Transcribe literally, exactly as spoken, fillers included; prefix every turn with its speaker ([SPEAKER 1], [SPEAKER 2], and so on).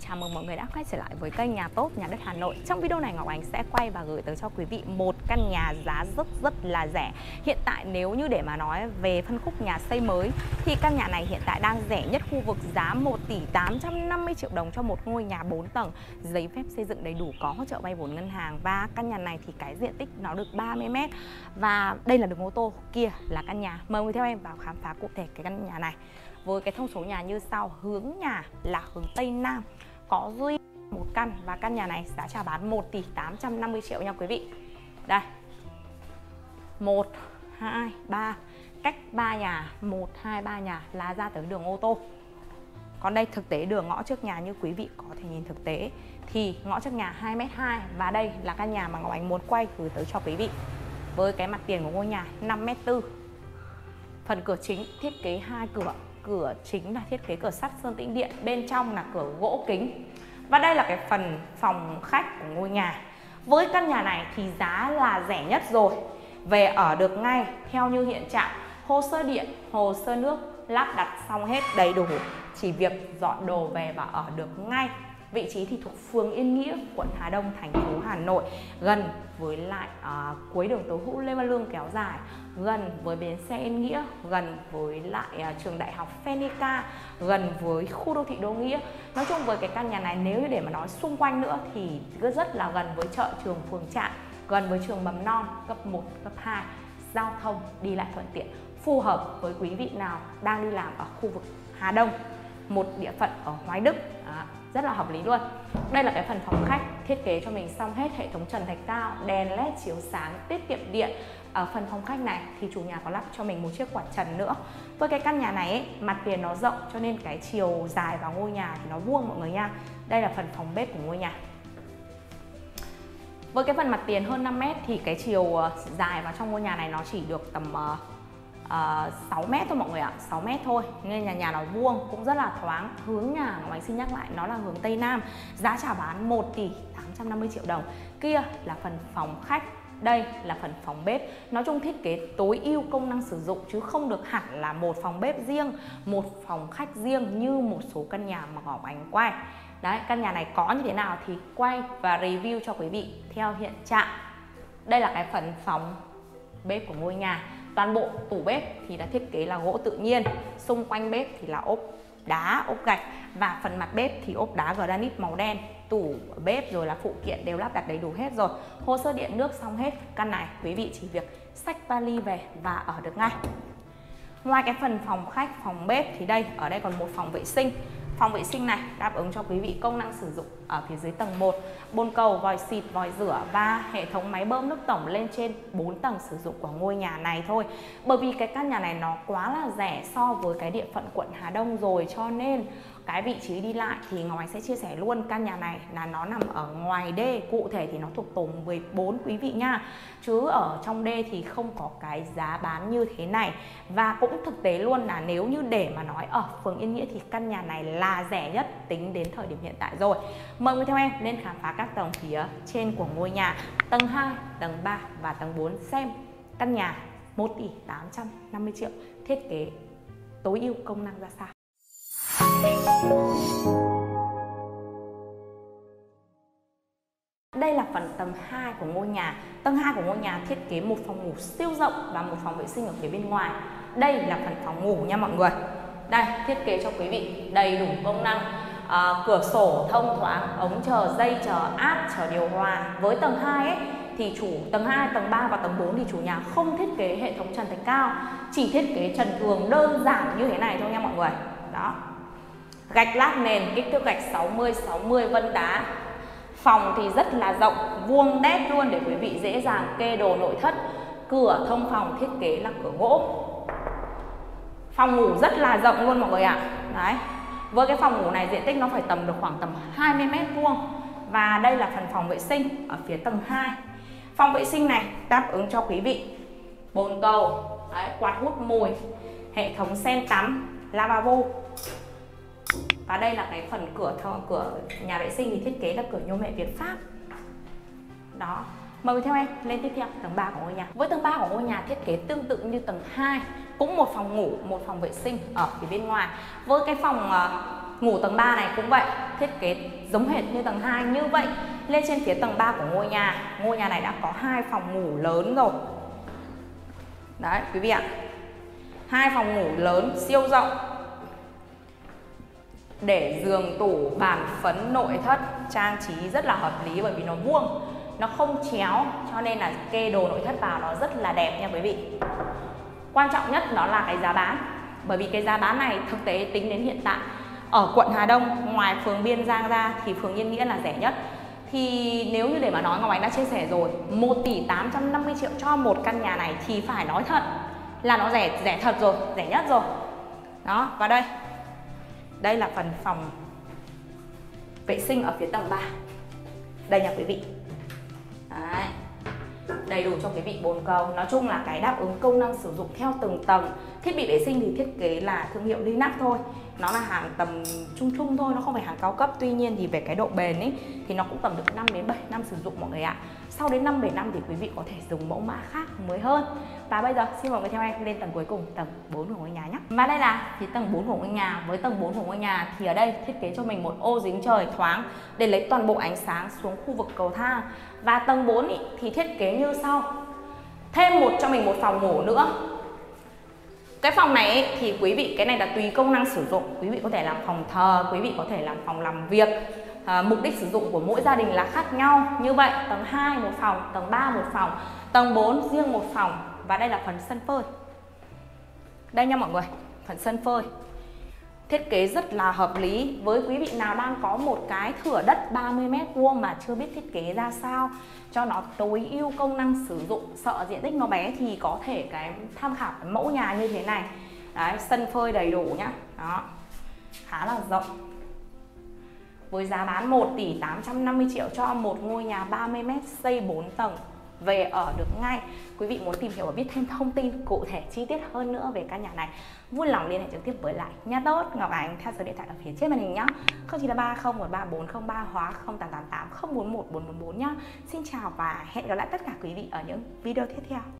[SPEAKER 1] Chào mừng mọi người đã quay trở lại với kênh Nhà Tốt Nhà Đất Hà Nội. Trong video này Ngọc Ánh sẽ quay và gửi tới cho quý vị một căn nhà giá rất rất là rẻ. Hiện tại nếu như để mà nói về phân khúc nhà xây mới thì căn nhà này hiện tại đang rẻ nhất khu vực, giá một tỷ tám trăm năm mươi triệu đồng cho một ngôi nhà bốn tầng, giấy phép xây dựng đầy đủ, có hỗ trợ vay vốn ngân hàng. Và căn nhà này thì cái diện tích nó được ba mươi mét. Và đây là đường ô tô, kia là căn nhà. Mời người theo em vào khám phá cụ thể cái căn nhà này. Với cái thông số nhà như sau: hướng nhà là hướng Tây Nam, có duy một căn và căn nhà này giá chào bán một tỷ tám trăm năm mươi triệu nha quý vị. Đây, một, hai, ba, cách ba nhà, một, hai, ba nhà là ra tới đường ô tô. Còn đây thực tế đường ngõ trước nhà như quý vị có thể nhìn thực tế thì ngõ trước nhà hai mét hai. Và đây là căn nhà mà Ngọc Ánh muốn quay gửi tới cho quý vị. Với cái mặt tiền của ngôi nhà năm mét tư. Phần cửa chính thiết kế hai cửa. Cửa chính là thiết kế cửa sắt sơn tĩnh điện, bên trong là cửa gỗ kính. Và đây là cái phần phòng khách của ngôi nhà. Với căn nhà này thì giá là rẻ nhất rồi, về ở được ngay theo như hiện trạng, hồ sơ điện, hồ sơ nước lắp đặt xong hết đầy đủ, chỉ việc dọn đồ về và ở được ngay. Vị trí thì thuộc phường Yên Nghĩa, quận Hà Đông, thành phố Hà Nội, gần với lại uh, cuối đường Tố Hữu Lê Văn Lương kéo dài, gần với bến xe Yên Nghĩa, gần với lại uh, trường đại học Phenica, gần với khu đô thị Đô Nghĩa. Nói chung với cái căn nhà này nếu như để mà nói xung quanh nữa thì rất là gần với chợ, trường, phường Trạm, gần với trường mầm non cấp một, cấp hai, giao thông đi lại thuận tiện, phù hợp với quý vị nào đang đi làm ở khu vực Hà Đông, một địa phận ở Hoài Đức. Đó, rất là hợp lý luôn. Đây là cái phần phòng khách, thiết kế cho mình xong hết hệ thống trần thạch cao, đèn led chiếu sáng, tiết kiệm điện. Ở phần phòng khách này thì chủ nhà có lắp cho mình một chiếc quạt trần nữa. Với cái căn nhà này ấy, mặt tiền nó rộng cho nên cái chiều dài vào ngôi nhà thì nó vuông mọi người nha. Đây là phần phòng bếp của ngôi nhà. Với cái phần mặt tiền hơn năm mét thì cái chiều dài vào trong ngôi nhà này nó chỉ được tầm uh, Uh, sáu mét thôi mọi người ạ, sáu mét thôi. Nên nhà nhà nó vuông, cũng rất là thoáng. Hướng nhà của anh xin nhắc lại nó là hướng Tây Nam, giá chào bán một tỷ tám trăm năm mươi triệu đồng. Kia là phần phòng khách, đây là phần phòng bếp. Nói chung thiết kế tối ưu công năng sử dụng chứ không được hẳn là một phòng bếp riêng, một phòng khách riêng như một số căn nhà mà Ngọc Ánh quay. Đấy, căn nhà này có như thế nào thì quay và review cho quý vị theo hiện trạng. Đây là cái phần phòng bếp của ngôi nhà. Toàn bộ tủ bếp thì đã thiết kế là gỗ tự nhiên, xung quanh bếp thì là ốp đá, ốp gạch, và phần mặt bếp thì ốp đá granite màu đen. Tủ bếp rồi là phụ kiện đều lắp đặt đầy đủ hết rồi. Hồ sơ điện nước xong hết. Căn này quý vị chỉ việc xách vali về và ở được ngay. Ngoài cái phần phòng khách, phòng bếp thì đây, ở đây còn một phòng vệ sinh. Phòng vệ sinh này đáp ứng cho quý vị công năng sử dụng ở phía dưới tầng một, bồn cầu, vòi xịt, vòi rửa và hệ thống máy bơm nước tổng lên trên bốn tầng sử dụng của ngôi nhà này thôi. Bởi vì cái căn nhà này nó quá là rẻ so với cái địa phận quận Hà Đông rồi, cho nên cái vị trí đi lại thì Ngọc Ánh sẽ chia sẻ luôn, căn nhà này là nó nằm ở ngoài đê, cụ thể thì nó thuộc tổ mười bốn quý vị nha. Chứ ở trong đê thì không có cái giá bán như thế này. Và cũng thực tế luôn là nếu như để mà nói ở phường Yên Nghĩa thì căn nhà này là rẻ nhất tính đến thời điểm hiện tại rồi. Mời người theo em lên khám phá các tầng phía trên của ngôi nhà, tầng hai, tầng ba và tầng bốn, xem căn nhà một tỷ tám trăm năm mươi triệu thiết kế tối ưu công năng ra sao. Đây là phần tầng hai của ngôi nhà. Tầng hai của ngôi nhà thiết kế một phòng ngủ siêu rộng và một phòng vệ sinh ở phía bên ngoài. Đây là phần phòng ngủ nha mọi người. Đây, thiết kế cho quý vị đầy đủ công năng. À, cửa sổ thông thoáng, ống chờ dây, chờ áp, chờ điều hòa. Với tầng hai ấy thì chủ tầng hai, tầng ba và tầng bốn thì chủ nhà không thiết kế hệ thống trần thạch cao, chỉ thiết kế trần thường đơn giản như thế này thôi nha mọi người. Đó. Gạch lát nền, kích thước gạch sáu mươi sáu mươi vân đá. Phòng thì rất là rộng, vuông đét luôn để quý vị dễ dàng kê đồ nội thất. Cửa thông phòng thiết kế là cửa gỗ. Phòng ngủ rất là rộng luôn mọi người ạ. Đấy. Với cái phòng ngủ này diện tích nó phải tầm được khoảng tầm hai mươi mét vuông. Và đây là phần phòng vệ sinh ở phía tầng hai. Phòng vệ sinh này đáp ứng cho quý vị bồn cầu, đấy, quạt hút mùi, hệ thống sen tắm, lavabo. Và đây là cái phần cửa cửa nhà vệ sinh thì thiết kế là cửa nhôm mẹ Việt Pháp. Đó. Mời theo em lên tiếp theo tầng ba của ngôi nhà. Với tầng ba của ngôi nhà thiết kế tương tự như tầng hai, cũng một phòng ngủ, một phòng vệ sinh ở phía bên ngoài. Với cái phòng uh, ngủ tầng ba này cũng vậy, thiết kế giống hệt như tầng hai. Như vậy lên trên phía tầng ba của ngôi nhà, ngôi nhà này đã có hai phòng ngủ lớn rồi. Đấy quý vị ạ, hai phòng ngủ lớn siêu rộng, để giường, tủ, bàn phấn, nội thất trang trí rất là hợp lý, bởi vì nó vuông, nó không chéo, cho nên là kê đồ nội thất vào nó rất là đẹp nha quý vị. Quan trọng nhất đó là cái giá bán, bởi vì cái giá bán này thực tế tính đến hiện tại ở quận Hà Đông, ngoài phường Biên Giang ra thì phường Yên Nghĩa là rẻ nhất. Thì nếu như để mà nói, Ngọc Ánh đã chia sẻ rồi, một tỷ tám trăm năm mươi triệu cho một căn nhà này thì phải nói thật là nó rẻ rẻ thật rồi, rẻ nhất rồi. Đó, và đây. Đây là phần phòng vệ sinh ở phía tầng ba. Đây nha quý vị. Đấy. Đầy đủ cho quý vị bốn cầu. Nói chung là cái đáp ứng công năng sử dụng theo từng tầng. Thiết bị vệ sinh thì thiết kế là thương hiệu Linac thôi, nó là hàng tầm trung trung thôi, nó không phải hàng cao cấp. Tuy nhiên thì về cái độ bền ấy thì nó cũng tầm được năm đến bảy năm sử dụng mọi người ạ. Sau đến năm bảy năm thì quý vị có thể dùng mẫu mã khác mới hơn. Và bây giờ xin mọi người theo em lên tầng cuối cùng, tầng bốn của ngôi nhà nhé. Và đây là phía tầng bốn của ngôi nhà. Với tầng bốn của ngôi nhà thì ở đây thiết kế cho mình một ô giếng trời thoáng để lấy toàn bộ ánh sáng xuống khu vực cầu thang. Và tầng bốn ý, thì thiết kế như sau. Thêm một cho mình một phòng ngủ nữa. Cái phòng này ấy, thì quý vị, cái này là tùy công năng sử dụng. Quý vị có thể làm phòng thờ, quý vị có thể làm phòng làm việc. à, Mục đích sử dụng của mỗi gia đình là khác nhau. Như vậy tầng hai một phòng, tầng ba một phòng, tầng bốn riêng một phòng. Và đây là phần sân phơi. Đây nha mọi người, phần sân phơi thiết kế rất là hợp lý. Với quý vị nào đang có một cái thửa đất ba mươi mét vuông mà chưa biết thiết kế ra sao cho nó tối ưu công năng sử dụng, sợ diện tích nó bé, thì có thể cái tham khảo cái mẫu nhà như thế này. Đấy, sân phơi đầy đủ nhá. Đó, khá là rộng. Với giá bán một tỷ tám trăm năm mươi triệu cho một ngôi nhà ba mươi mét xây bốn tầng, về ở được ngay. Quý vị muốn tìm hiểu và biết thêm thông tin cụ thể chi tiết hơn nữa về căn nhà này, vui lòng liên hệ trực tiếp với lại nhà tốt Ngọc Ánh theo số điện thoại ở phía trên màn hình nhá, không chín ba không một ba bốn không ba hóa không tám tám tám không bốn một bốn bốn bốn nhá. Xin chào và hẹn gặp lại tất cả quý vị ở những video tiếp theo.